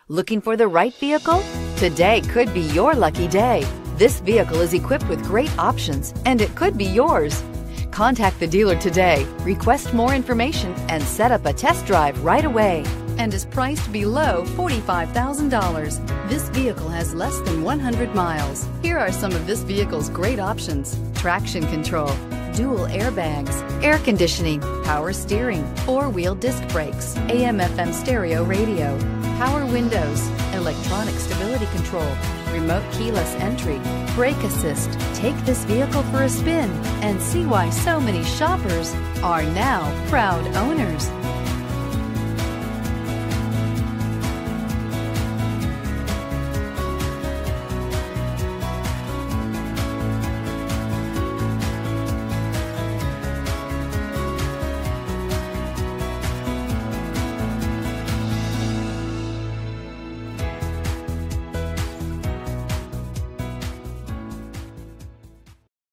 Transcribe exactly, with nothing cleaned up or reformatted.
Looking for the right vehicle? Today could be your lucky day. This vehicle is equipped with great options, and it could be yours. Contact the dealer today, request more information, and set up a test drive right away. And is priced below forty-five thousand dollars. This vehicle has less than one hundred miles. Here are some of this vehicle's great options: traction control, dual airbags, air conditioning, power steering, four-wheel disc brakes, A M F M stereo radio, power windows, electronic stability control, remote keyless entry, brake assist. Take this vehicle for a spin and see why so many shoppers are now proud owners.